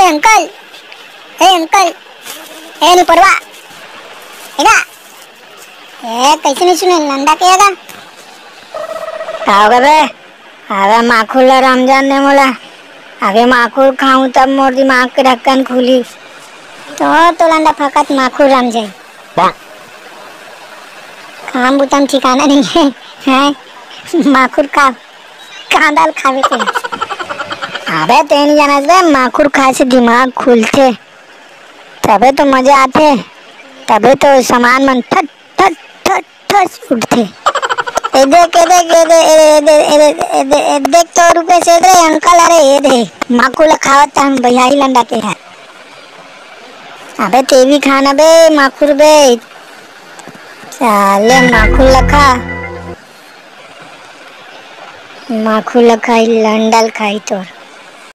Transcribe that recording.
Uncle, ए uncle, ए नहीं परवा, एगा, ए कैसे नहीं सुने नंदा के एगा? खाओगे बे? अबे माखुल रमजान ने बोला अबे माखुल खाऊं तब मोर दिमाग के ढक्कन खुली। तो लंडा फकत माखुल रम जाए। काम बुतम ठिकाना नहीं है, हैं? माखुर का कांदाल खावे के। अबे ते नहीं जानत बे माखुर खाए से दिमाग खुलते, तबे तो मजे आते, तबे तो सामान मन ठट ठट ठट ठट उठते। ए देख देख तो रुपए से दे अंकल, अरे ये दे माखुल खावत हम भैया ही लंडा के है। अबे ते भी खाना बे माखुर बे, साले माखुल खाई लंडल खाई तो